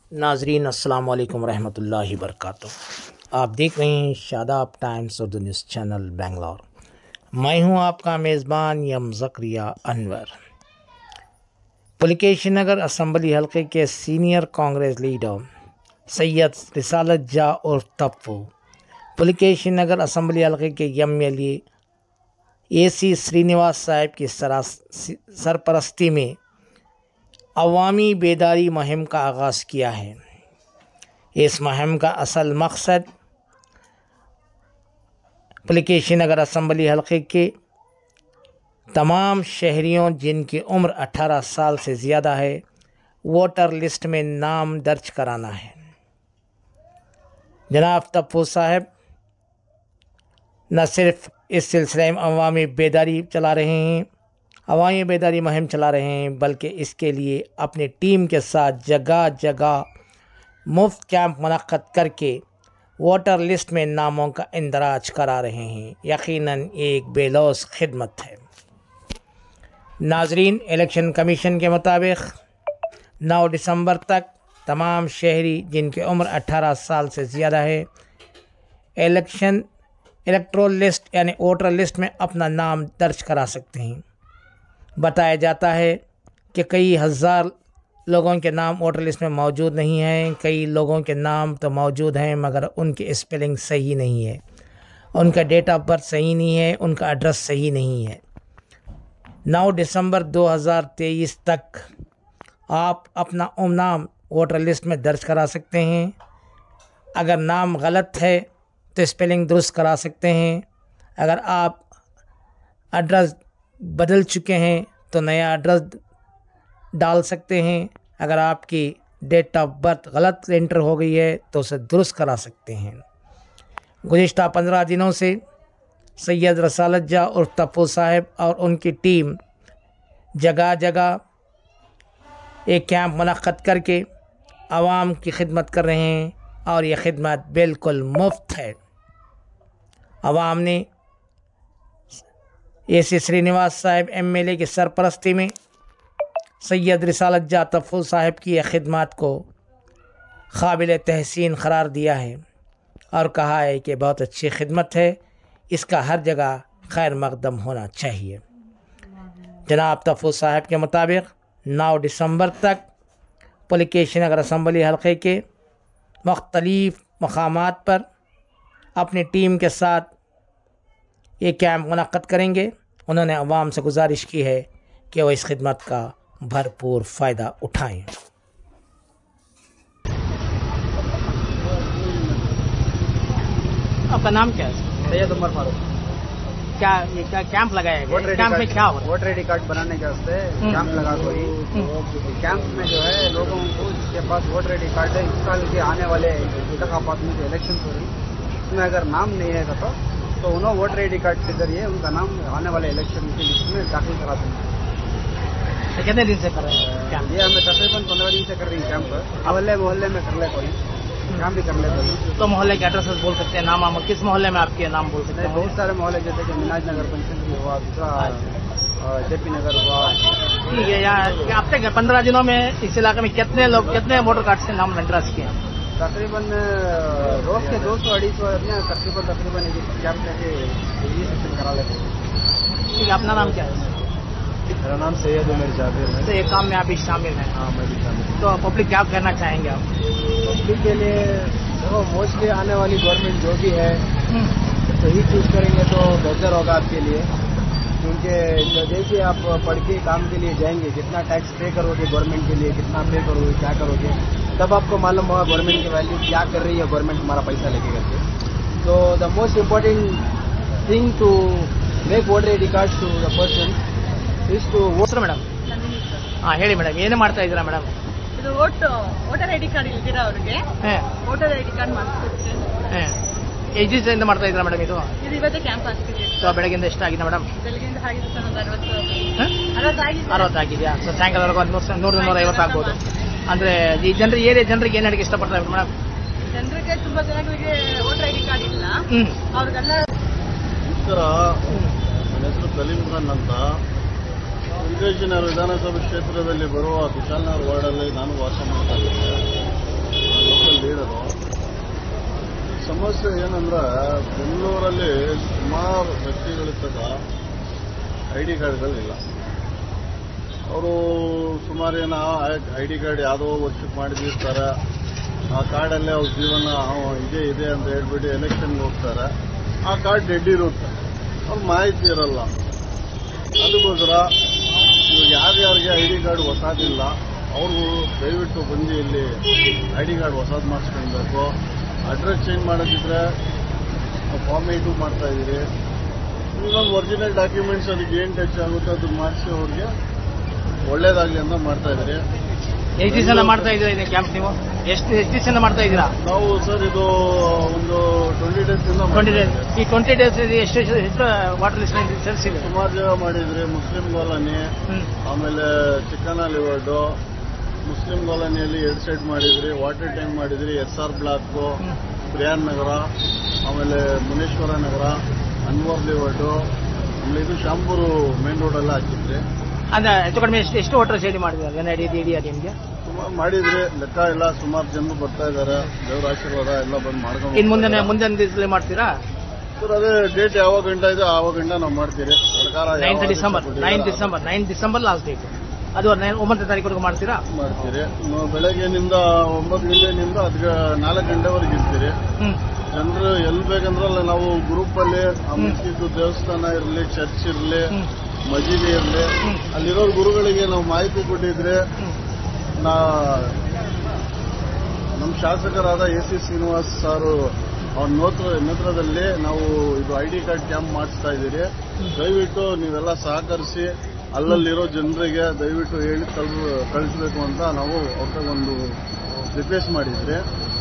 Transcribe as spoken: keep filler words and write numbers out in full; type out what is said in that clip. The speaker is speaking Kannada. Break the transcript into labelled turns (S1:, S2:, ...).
S1: नाजरीन अस्सलाम वालेकुम रहमतुल्लाहि वबरकातुहू। आप देख रहे हैं Shadab times Urdu news channel Bangalore. मैं हूं आपका मेज़बान यम ज़करिया अनवर। पुलकेशी नगर असम्बली हल्के के सीनियर कांग्रेस लीडर सैयद रिसालत जा और तप्पू पुलकेशी नगर असम्बली हल्के के M L A C Srinivas साहब की सरपरस्ती में अवामी बेदारी मुहिम का आगाज़ किया है। इस मुहिम का असल मकसद पुलकेशी नगर असम्बली हल्के के तमाम शहरियों जिनकी उम्र अठारह साल से ज़्यादा है वोटर लिस्ट में नाम दर्ज कराना है। जनाब तप्पू साहब न सिर्फ इस सिलसिले में अवामी बेदारी चला रहे हैं अवामी बेदारी मुहिम चला रहे हैं बल्कि इसके लिए अपनी टीम के साथ जगह जगह मुफ्त कैंप मुनक्कद करके वोटर लिस्ट में नामों का इंदराज करा रहे हैं। यकीनन एक बेलौस खिदमत है। नाजरीन, इलेक्शन कमीशन के मुताबिक नौ दिसंबर तक तमाम शहरी जिनकी उम्र अठारह साल से ज़्यादा है इलेक्शन इलेक्ट्रोल लिस्ट यानी वोटर लिस्ट में अपना नाम दर्ज करा सकते हैं। बताया जाता है कि कई हज़ार लोगों के नाम वोटर लिस्ट में मौजूद नहीं हैं। कई लोगों के नाम तो मौजूद हैं मगर उनकी स्पेलिंग सही नहीं है, उनका डेट ऑफ बर्थ सही नहीं है, उनका एड्रेस सही नहीं है। नौ दिसंबर दो हज़ार तेईस तक आप अपना नाम वोटर लिस्ट में दर्ज करा सकते हैं। अगर नाम गलत है तो स्पेलिंग दुरुस्त करा सकते हैं। अगर आप एड्रेस बदल चुके हैं तो नया एड्रेस डाल सकते हैं। अगर आपकी डेट ऑफ बर्थ गलत एंटर हो गई है तो उसे दुरुस्त करा सकते हैं। गुज़िश्ता पंद्रह दिनों से सैयद रिसालत जा और तप्पू साहब और उनकी टीम जगह जगह एक कैंप मुनक्कद करके आवाम की खिदमत कर रहे हैं और ये खिदमत बिल्कुल मुफ्त है। आवाम ने ए सी श्रीनिवास साहब एम एल ए की सरपरस्ती में सैयद रिसालत जा तप्पू साहब की यह खिदमत को काबिल तहसीन करार दिया है और कहा है कि बहुत अच्छी खिदमत है, इसका हर जगह खैर मकदम होना चाहिए। जनाब तप्पू साहब के मुताबिक नौ दिसंबर तक पुलकेशी नगर असम्बली हल्के के मुख्तलिफ मकामात पर अपनी टीम के साथ ये कैंप मुनक्कद करेंगे। उन्होंने अवाम से गुजारिश की है कि वो इस खिदमत का भरपूर फ़ायदा उठाएं। आपका नाम क्या है?
S2: सैयद उमर फारूक।
S1: क्या ये क्या कैंप लगाया है? कैंप में क्या हो रहा है?
S2: वोटर आई डी कार्ड बनाने के वास्ते कैंप लगा कोई कैंप में जो है लोगों को जिसके पास वोटर आई डी कार्ड है इस साल के आने वाले इंतखाबात में जो इलेक्शन हो रही उसमें अगर नाम नहीं है तो तो उन्होंने वोटर आई डी कार्ड के जरिए उनका नाम आने वाले इलेक्शन की लिस्ट में दाखिल करा देंगे।
S1: कितने दिन से कर रहे हैं?
S2: ये हमें तकरीबन पंद्रह दिन से कर रही है कैंप। मोहल्ले मोहल्ले में कर ले कोई काम भी कर ले कोई।
S1: तो मोहल्ले के एड्रेस बोल सकते हैं, नाम हम किस मोहल्ले में आपके नाम बोल सकते हैं?
S2: बहुत सारे मोहल्ले जैसे कि मिनाज नगर पंचमी हुआ, दूसरा जेपी नगर हुआ।
S1: ठीक है। यहाँ अब तक पंद्रह दिनों में इस इलाके में कितने लोग कितने वोटर कार्ड से नाम एंट्रेंस किए?
S2: तकरीबन रोज के दो सौ अढ़ी सौ तकरीबन तकरीबन कैंप करके रजिस्ट्रेशन करा लेते हैं।
S1: ठीक है। अपना नाम क्या है?
S2: मेरा नाम सैयद उमर जाबिर है।
S1: तो ये काम में आप भी शामिल हैं?
S2: हाँ, मैं भी शामिल।
S1: तो पब्लिक क्या कहना चाहेंगे आप?
S2: पब्लिक के लिए देखो मोस्टली आने वाली गवर्नमेंट जो भी है तो ही चूज करेंगे तो बेहतर होगा आपके लिए, क्योंकि जैसे आप पढ़ के काम के लिए जाएंगे कितना टैक्स पे करोगे गवर्नमेंट के लिए, कितना पे करोगे, क्या करोगे, तब आपको मालूम होगा गवर्नमेंट की वैल्यू क्या कर रही है गवर्नमेंट हमारा पैसा लेके करके। तो the most important thing to make voter I D card to the person is to
S1: voter madam. ಹಾಂ ಹೇಳಿ ಮೇಡಮ್, ಏನು ಮಾಡ್ತಾ ಇದ್ದೀರಾ ಮೇಡಮ್?
S3: ಇದು vote voter I D card ಇಲ್ದಿರಾ ಅವ್ರಿಗೆ ವೋಟರ್ ಐ ಡಿ ಕಾರ್ಡ್ ಮಾಡಿಸ್ಕೊಡ್ತೀನಿ.
S1: ಎಷ್ಟು ದಿವಸದಿಂದ ಮಾಡ್ತಾ ಇದ್ದೀರಾ ಮೇಡಮ್ ಇದು?
S3: ಇದು ಇವತ್ತೇ ಕ್ಯಾಂಪ್ ಆಗ್ತಿದೆ.
S1: ಸೊ ಬೆಳಗ್ಗೆಯಿಂದ ಎಷ್ಟಾಗಿದೆ ಮೇಡಮ್?
S3: ಬೆಳಗ್ಗೆಯಿಂದ ಆಗಿದೆ ಸರ್ ಒಂದು ಅರವತ್ತು ಅರವತ್ತು ಆಗಿದೆ.
S1: ಅರವತ್ತು ಆಗಿದೆಯಾ? ಸೊ ಸಾಯಂಕಾಲವರೆಗೂ ಒಂದು ನೂರು ನೂರು ನೂರ ಐವತ್ತು ಆಗ್ಬೋದು. ಅಂದರೆ ಈ ಜನರಿಗೆ ಏರಿಯಾ ಜನರಿಗೆ ಏನು ಹೇಳಕ್ಕೆ ಇಷ್ಟಪಡ್ತಾರೆ ಮೇಡಮ್?
S3: ಜನರಿಗೆ ತುಂಬಾ ಜನಗಳಿಗೆ ವೋಟರ್ ಐ ಡಿ ಕಾರ್ಡ್ ಇಲ್ಲ, ಅವ್ರಿಗೆಲ್ಲ
S4: ನನ್ನ ಹೆಸರು ಸಲೀಂ ಖಾನ್ ಅಂತ. पुलकेशी नगर विधानसभा क्षेत्र में बरुवा कुशालनगर वार्ड ನಾನು ವಾಸ ಮಾಡ್ತಾ ಇದ್ದೇನೆ। ಸಮಸ್ಯೆ ಏನಂದ್ರೆ ಬೆಂಗಳೂರಲ್ಲಿ ಸುಮಾರು ವ್ಯಕ್ತಿಗಳಿದ್ದಾಗ ಐ ಡಿ ಕಾರ್ಡ್ಗಳಿಲ್ಲ. ಅವರು ಸುಮಾರು ಏನೋ ಐ ಡಿ ಕಾರ್ಡ್ ಯಾವುದೋ ವರ್ಷಕ್ಕೆ ಮಾಡಿದಿರ್ತಾರೆ. ಆ ಕಾರ್ಡಲ್ಲೇ ಅವ್ರ ಜೀವನ ಇದೇ ಇದೆ ಅಂತ ಹೇಳ್ಬಿಟ್ಟು ಎಲೆಕ್ಷನ್ಗೆ ಹೋಗ್ತಾರೆ. ಆ ಕಾರ್ಡ್ ಡೆಡ್ ಇರುತ್ತೆ, ಅವ್ರ ಮಾಹಿತಿ ಇರಲ್ಲ. ಅದಕ್ಕೋಸ್ಕರ ಇವಾಗ ಯಾರ್ಯಾರಿಗೆ ಐ ಡಿ ಕಾರ್ಡ್ ಹೊಸದಿಲ್ಲ ಅವರು ದಯವಿಟ್ಟು ಬಂದು ಇಲ್ಲಿ ಐ ಡಿ ಕಾರ್ಡ್ ಹೊಸದು ಮಾಡಿಸ್ಕೊಳ್ಬೇಕು. ಅಡ್ರೆಸ್ ಚೇಂಜ್ ಮಾಡೋದಿದ್ರೆ ಫಾರ್ಮ್ ಏಟು ಮಾಡ್ತಾ ಇದ್ದೀರಿ. ಇನ್ನೊಂದು ಒರಿಜಿನಲ್ ಡಾಕ್ಯುಮೆಂಟ್ಸ್ ಅದಕ್ಕೆ ಏನು ಟಚ್ ಆಗುತ್ತೆ ಅದು ಮಾಡಿಸಿ ಅವ್ರಿಗೆ ಒಳ್ಳೇದಾಗಲಿ ಅಂತ ಮಾಡ್ತಾ ಇದ್ದೀರಿ.
S1: ಎಷ್ಟು ದಿವಸ ಮಾಡ್ತಾ ಇದ್ದೀರಾ ಇದು ಕ್ಯಾಂಪ್ ನೀವು? ಎಷ್ಟು ಎಷ್ಟು ದಿವಸ ಮಾಡ್ತಾ ಇದ್ದೀರಾ
S4: ನಾವು? ಸರ್ ಇದು ಒಂದು ಟ್ವೆಂಟಿ ಡೇಸ್ ಇಂದ
S1: ಟ್ವೆಂಟಿ ಡೇಸ್. ಈ ಟ್ವೆಂಟಿ ಡೇಸ್ ಎಷ್ಟು ಎಷ್ಟು ವಾಟರ್ ಲಿಸ್ಟ್ ಸೇರಿಸಿದೆ?
S4: ಸುಮಾರು ಜಾಗ ಮಾಡಿದ್ರಿ. ಮುಸ್ಲಿಂ ಕಾಲೋನಿ, ಆಮೇಲೆ ಚಿಕ್ಕನಹಳ್ಳಿ ವಾರ್ಡು, ಮುಸ್ಲಿಂ ಕಾಲೋನಿಯಲ್ಲಿ ಎರಡು ಸೈಡ್ ಮಾಡಿದ್ರಿ. ವಾಟರ್ ಟ್ಯಾಂಕ್ ಮಾಡಿದ್ರಿ. S R block, Priyan Nagar, ಆಮೇಲೆ ಮುನೇಶ್ವರ ನಗರ, ಅನ್ವರ್ಲಿ ವಾರ್ಡು, ಆಮೇಲೆ ಇದು ಶಾಂಪೂರು ಮೇನ್ ರೋಡೆಲ್ಲ ಹಾಕಿದ್ರಿ.
S1: ಅಂದ್ರೆ ಹೆಚ್ಚು ಕಡಿಮೆ ಎಷ್ಟು ಎಷ್ಟು ವಾಟರ್ ಶೇಡಿ ಮಾಡಿದ್ದಾರೆ ಏನ್ ಐಡಿಯಾ ಇದೆಯಾ ನಿಮಗೆ?
S4: ಸುಮಾರು ಮಾಡಿದ್ರಿ, ಲೆಕ್ಕ ಇಲ್ಲ. ಸುಮಾರು ಜನರು ಬರ್ತಾ ಇದ್ದಾರೆ. ದೇವರ ಆಶೀರ್ವಾದ ಎಲ್ಲ ಬಂದು ಮಾಡ್ಕೊಂಡು.
S1: ಇನ್ನು ಮುಂದೆ ಮುಂದಿನ ದಿವಸದಲ್ಲಿ ಮಾಡ್ತೀರಾ
S4: ಸರ್? ಅದೇ ಡೇಟ್ ಯಾವಾಗ ಗಂಟ ಇದೆ ಆವಾಗ ಗಂಟ ನಾವು ಮಾಡ್ತೀರಿ. ಸರ್ಕಾರ
S1: ninth December nine December nine December last date. ಅದು ಒಂಬತ್ತನೇ ತಾರೀಕು ಮಾಡ್ತೀರಾ?
S4: ಮಾಡ್ತೀರಿ. ಬೆಳಗ್ಗೆನಿಂದ ಒಂಬತ್ತು ಗಂಟೆನಿಂದ ಅದಕ್ಕೆ ನಾಲ್ಕು ಗಂಟೆವರೆಗೆ ಇರ್ತೀರಿ. ಜನರು ಎಲ್ಲಿ ಬೇಕಂದ್ರಲ್ಲ ನಾವು ಗ್ರೂಪ್ ಅಲ್ಲಿ ಅಮಿಸಿದ್ದು ದೇವಸ್ಥಾನ ಇರಲಿ, ಚರ್ಚ್ ಇರಲಿ, ಮಸೀದಿ ಇರಲಿ, ಅಲ್ಲಿರೋ ಗುರುಗಳಿಗೆ ನಾವು ಮಾಹಿತಿ ಕೊಟ್ಟಿದ್ರೆ ನಾ ನಮ್ಮ ಶಾಸಕರಾದ ಎ ಸಿ ಶ್ರೀನಿವಾಸ್ ಸಾರು ಅವ್ರ ನೇತೃ ನೇತೃತ್ವದಲ್ಲಿ ನಾವು ಇದು ಐ ಡಿ ಕಾರ್ಡ್ ಕ್ಯಾಂಪ್ ಮಾಡಿಸ್ತಾ ಇದ್ದೀರಿ. ದಯವಿಟ್ಟು ನೀವೆಲ್ಲ ಸಹಕರಿಸಿ ಅಲ್ಲಲ್ಲಿರೋ ಜನರಿಗೆ ದಯವಿಟ್ಟು ಹೇಳಿ ಕಳಿಸ್ಬೇಕು ಅಂತ ನಾವು ಅವ್ರಿಗೆ ಒಂದು ರಿಕ್ವೆಸ್ಟ್ ಮಾಡಿದ್ರಿ.